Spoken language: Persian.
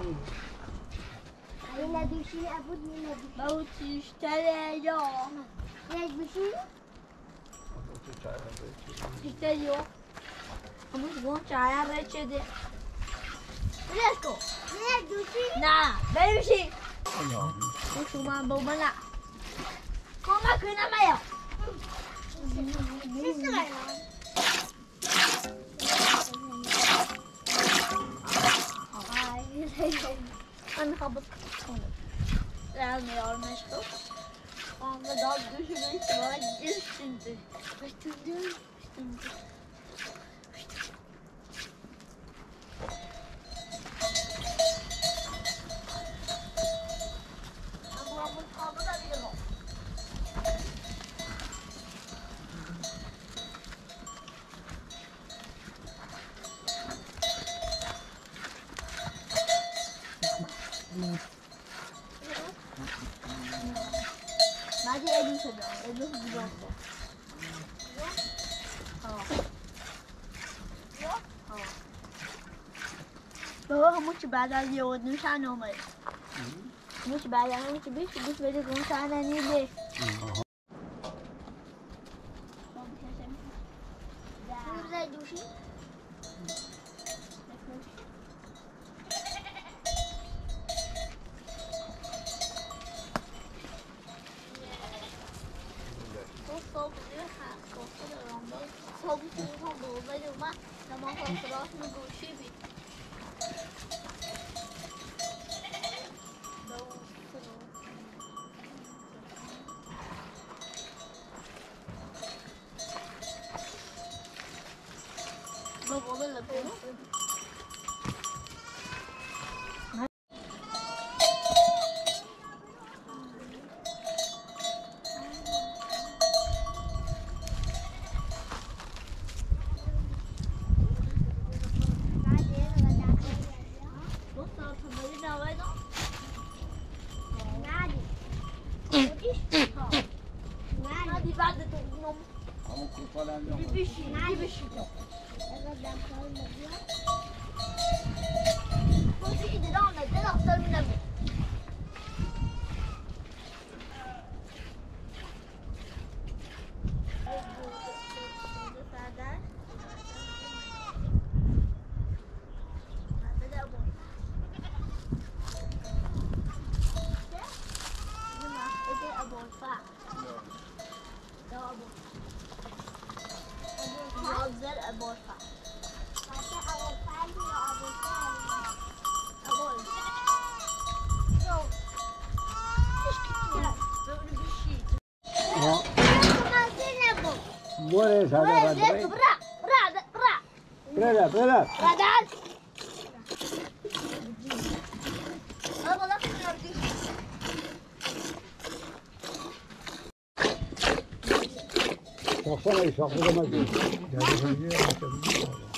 إلا بشيء أبد من لو تشتري يوم ليش بشيء؟ تشتري يوم همش بون شايع رشدي ليش كو؟ ليش بشيء؟ نعم بمشي وشو ما بوملا كما كنا ما يو أنا خبط لازم يا مشكو أنا داب düşürmeyi var üstünde üstünde Ablamın kabı da bir o. بعدين ادي كده ادي بالظبط بابا همش بعد اليوم مش عنهم مش بعد انا مش بيش بدي كون ساعه نيلي زي دوشي không đủ với được mắt nó mong không có đó nó đủ chi bị đâu đâu có bên là thế Muore sada Brada. Baksana işaklı da mı diyor?